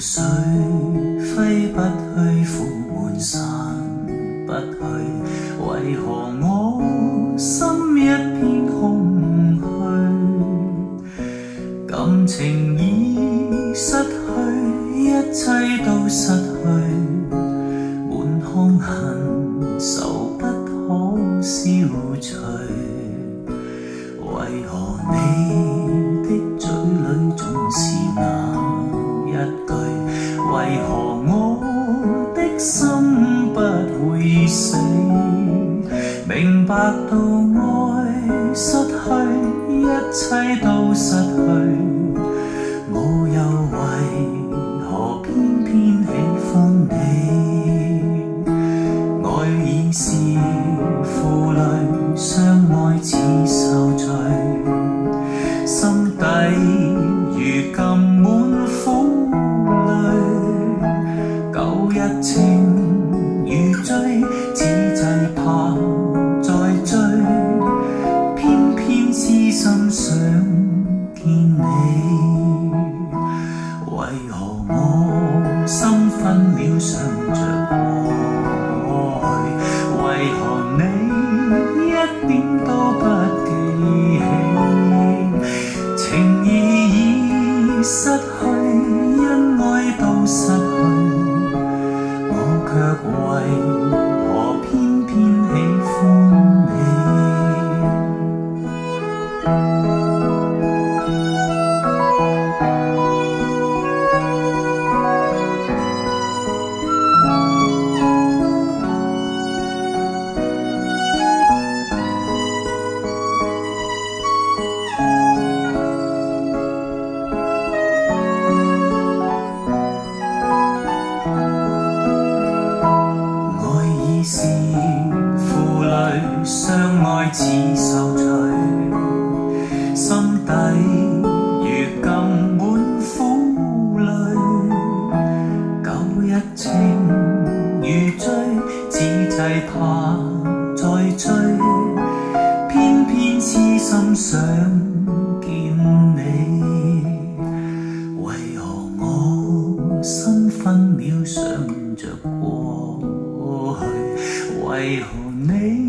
水揮不去，苦悶散不去，為何我心一片空虛？感情已失去，一切都失去，滿腔恨愁不可消除。為何你的嘴裏總是那一句？為何我的心不會死？明白到愛失去，一切都失去，我又為何偏偏喜歡你？愛已是負累，相愛似受罪，心底如今滿苦淚，舊日情如醉，只懼怕再追，偏偏痴心想見你。為何我心分秒想着過去？為何你一點都不記起？情義已失去，恩愛都失去，我卻為何偏偏喜歡你？是負累，相愛似受罪，心底如今滿苦淚，舊日情如醉，只懼怕再追，偏偏痴心想見你。為何我心分秒想着過去？為何你